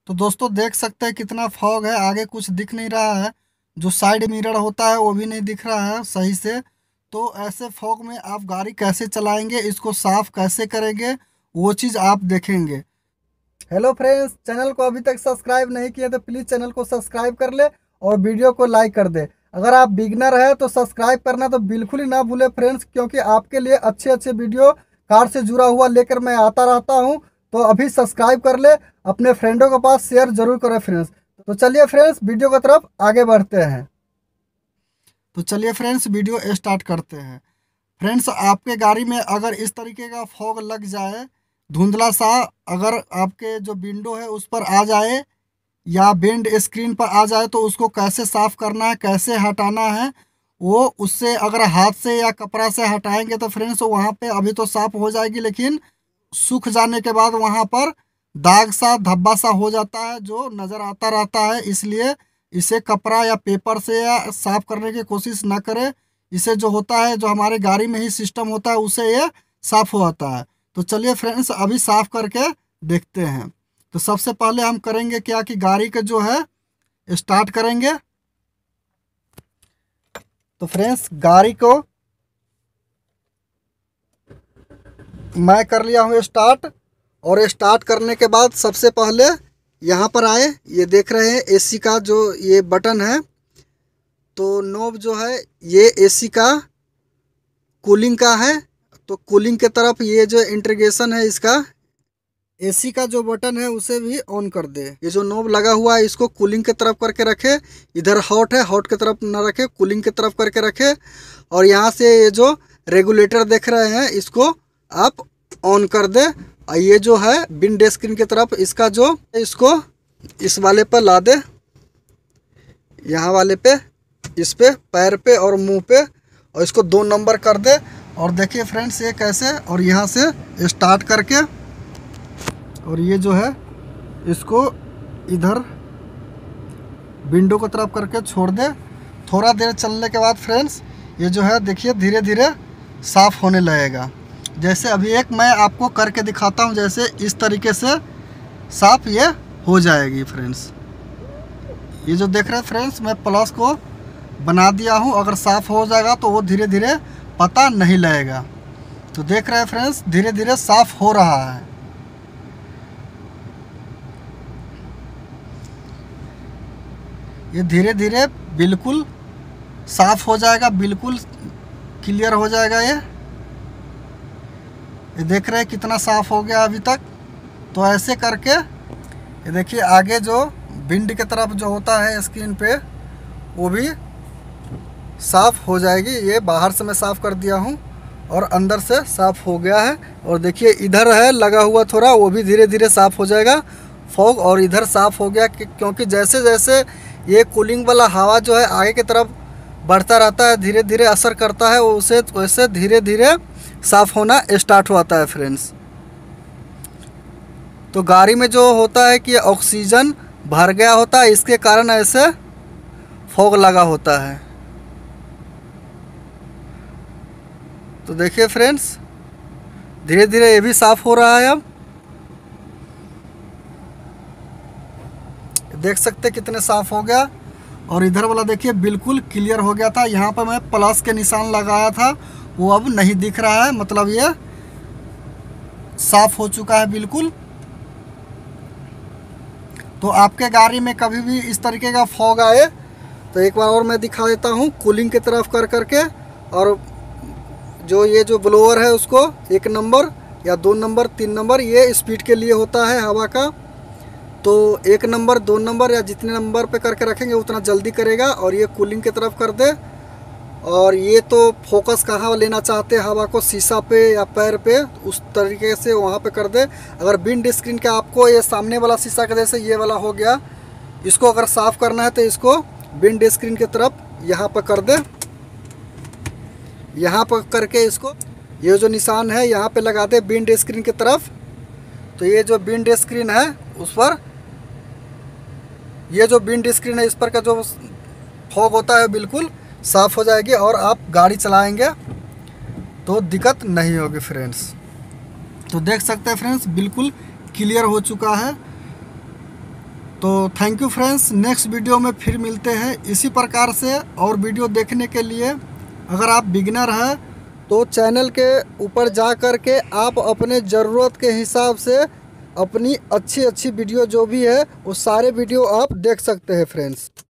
तो दोस्तों देख सकते हैं कितना फॉग है, आगे कुछ दिख नहीं रहा है। जो साइड मिरर होता है वो भी नहीं दिख रहा है सही से। तो ऐसे फॉग में आप गाड़ी कैसे चलाएंगे, इसको साफ कैसे करेंगे, वो चीज़ आप देखेंगे। हेलो फ्रेंड्स, चैनल को अभी तक सब्सक्राइब नहीं किया तो प्लीज़ चैनल को सब्सक्राइब कर ले और वीडियो को लाइक कर दे। अगर आप बिगनर है तो सब्सक्राइब करना तो बिल्कुल ही ना भूले फ्रेंड्स, क्योंकि आपके लिए अच्छे अच्छे वीडियो कार से जुड़ा हुआ लेकर मैं आता रहता हूँ। तो अभी सब्सक्राइब कर ले, अपने फ्रेंडों के पास शेयर जरूर करें फ्रेंड्स। तो चलिए फ्रेंड्स वीडियो की तरफ आगे बढ़ते हैं। तो चलिए फ्रेंड्स वीडियो स्टार्ट करते हैं। फ्रेंड्स, आपके गाड़ी में अगर इस तरीके का फॉग लग जाए, धुंधला सा, अगर आपके जो विंडो है उस पर आ जाए या बेंड स्क्रीन पर आ जाए, तो उसको कैसे साफ़ करना है, कैसे हटाना है, वो उससे अगर हाथ से या कपड़ा से हटाएंगे तो फ्रेंड्स वहाँ पे अभी तो साफ़ हो जाएगी, लेकिन सूख जाने के बाद वहाँ पर दाग सा धब्बा सा हो जाता है जो नज़र आता रहता है। इसलिए इसे कपड़ा या पेपर से या साफ़ करने की कोशिश ना करें। इसे जो होता है, जो हमारे गाड़ी में ही सिस्टम होता है, उससे ये साफ़ हो जाता है। तो चलिए फ्रेंड्स अभी साफ़ करके देखते हैं। तो सबसे पहले हम करेंगे क्या कि गाड़ी के जो है स्टार्ट करेंगे। तो फ्रेंड्स गाड़ी को मैं कर लिया हूँ स्टार्ट। और स्टार्ट करने के बाद सबसे पहले यहाँ पर आए, ये देख रहे हैं एसी का जो ये बटन है, तो नॉब जो है ये एसी का कूलिंग का है। तो कूलिंग के तरफ ये जो इंटीग्रेशन है इसका, एसी का जो बटन है उसे भी ऑन कर दे। ये जो नॉब लगा हुआ है इसको कूलिंग की तरफ करके रखे, इधर हॉट है, हॉट की तरफ ना रखे, कूलिंग की तरफ करके रखे। और यहाँ से ये जो रेगुलेटर देख रहे हैं इसको आप ऑन कर दे। और ये जो है विंड स्क्रीन की तरफ इसका जो इसको इस वाले पर ला दे, यहाँ वाले पे, इस पे पैर पे और मुंह पे, और इसको 2 नंबर कर दे। और देखिए फ्रेंड्स ये कैसे, और यहाँ से स्टार्ट करके, और ये जो है इसको इधर विंडो की तरफ करके छोड़ दे। थोड़ा देर चलने के बाद फ्रेंड्स ये जो है देखिए धीरे धीरे साफ़ होने लगेगा। जैसे अभी एक मैं आपको करके दिखाता हूँ, जैसे इस तरीके से साफ़ ये हो जाएगी फ्रेंड्स। ये जो देख रहे हैं फ्रेंड्स, मैं प्लस को बना दिया हूँ, अगर साफ़ हो जाएगा तो वो धीरे धीरे पता नहीं लगेगा। तो देख रहे हैं फ्रेंड्स धीरे धीरे साफ़ हो रहा है। ये धीरे धीरे बिल्कुल साफ़ हो जाएगा, बिल्कुल क्लियर हो जाएगा। ये देख रहे हैं कितना साफ़ हो गया अभी तक। तो ऐसे करके ये देखिए आगे जो विंड की तरफ जो होता है स्क्रीन पे वो भी साफ़ हो जाएगी। ये बाहर से मैं साफ़ कर दिया हूँ और अंदर से साफ़ हो गया है। और देखिए इधर है लगा हुआ थोड़ा, वो भी धीरे धीरे साफ़ हो जाएगा फॉग। और इधर साफ़ हो गया क्योंकि जैसे जैसे ये कूलिंग वाला हवा जो है आगे की तरफ बढ़ता रहता है, धीरे धीरे असर करता है, उसे वैसे धीरे धीरे साफ़ होना स्टार्ट होता है फ्रेंड्स। तो गाड़ी में जो होता है कि ऑक्सीजन भर गया होता है, इसके कारण ऐसे फॉग लगा होता है। तो देखिए फ्रेंड्स धीरे धीरे ये भी साफ़ हो रहा है। अब देख सकते कितने साफ़ हो गया। और इधर वाला देखिए बिल्कुल क्लियर हो गया था। यहाँ पर मैं प्लस के निशान लगाया था, वो अब नहीं दिख रहा है, मतलब ये साफ़ हो चुका है बिल्कुल। तो आपके गाड़ी में कभी भी इस तरीके का फॉग आए तो एक बार और मैं दिखा देता हूँ, कूलिंग की तरफ कर करके, और जो ये जो ब्लोअर है उसको 1 नंबर या 2 नंबर 3 नंबर, ये स्पीड के लिए होता है हवा का। तो 1 नंबर 2 नंबर या जितने नंबर पे करके रखेंगे उतना जल्दी करेगा। और ये कूलिंग की तरफ कर दे। और ये तो फोकस कहाँ लेना चाहते हैं हवा को, शीशा पे या पैर पे, उस तरीके से वहाँ पे कर दे। अगर विंड स्क्रीन के आपको ये सामने वाला शीशा का जैसे ये वाला हो गया, इसको अगर साफ़ करना है तो इसको विंड स्क्रीन की तरफ यहाँ पर कर दे। यहाँ पर करके इसको ये जो निशान है यहाँ पे लगा दे विंड स्क्रीन की तरफ। तो ये जो विंड स्क्रीन है उस पर, ये जो विंड स्क्रीन है इस पर का जो फॉग होता है बिल्कुल साफ़ हो जाएगी और आप गाड़ी चलाएंगे तो दिक्कत नहीं होगी फ्रेंड्स। तो देख सकते हैं फ्रेंड्स बिल्कुल क्लियर हो चुका है। तो thank you friends, next video में फिर मिलते हैं इसी प्रकार से। और वीडियो देखने के लिए अगर आप बिगिनर हैं तो चैनल के ऊपर जा कर के आप अपने ज़रूरत के हिसाब से अपनी अच्छी अच्छी वीडियो जो भी है वो सारे वीडियो आप देख सकते हैं फ्रेंड्स।